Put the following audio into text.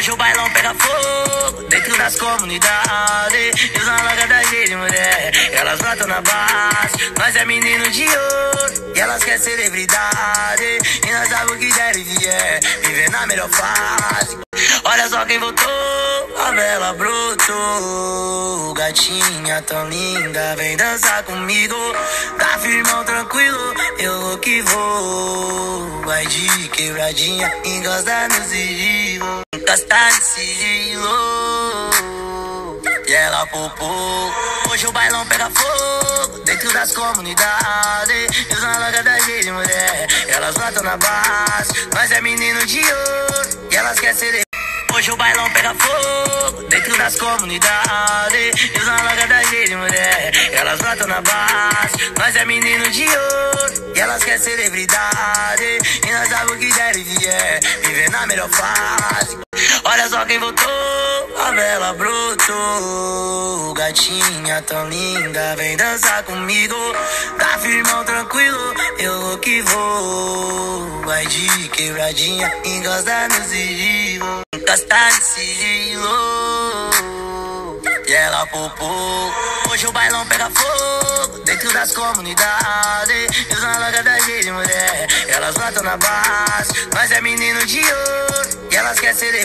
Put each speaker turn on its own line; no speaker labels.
Hoje o bailão pega fogo dentro das comunidades. E os alagas da gente, mulher, elas brotam na base. Nós é menino de ouro e elas querem celebridade. E nós sabemos o que der e vier, viver na melhor fase. Olha só quem voltou, a Bela brotou. Gatinha tão linda, vem dançar comigo. Tá firmão, tranquilo, eu vou que vou. Vai de quebradinha, encosta no sigilo. Encosta no sigilo. E ela popou. Hoje o bailão pega fogo dentro das comunidades. E os alagas da gente, mulher, elas brotam na base. Nós é menino de ouro e elas querem ser. Hoje o bailão pega fogo dentro das comunidades. E os alagas da gente, mulher, elas brotam na base. Nós é menino de ouro e elas querem celebridade. E nós sabemos o que der e vier, viver na melhor fase. Olha só quem voltou, a Bela brotou. Gatinha tão linda, vem dançar comigo. Tá firmão, tranquilo, eu vou que vou. Vai de quebradinha, encosta no sigilo. Encosta no sigilo. E ela popou. Hoje o bailão pega fogo dentro das comunidades. E os alagas da gente, mulher, elas brotam na base. Nós é menino de ouro e elas querem ser.